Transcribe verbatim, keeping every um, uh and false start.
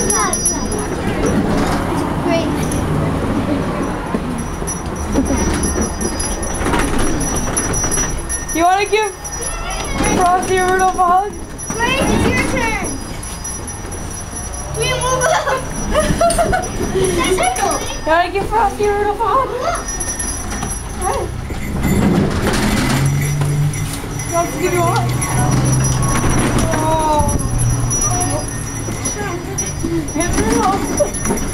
Great. You want to give Frosty and Rudolph a hug? Grace, it's your turn. We move up. Cycle. You want to give Frosty and Rudolph a hug? Hey. You want to give you a hug? Oh. Hey, Rudolph.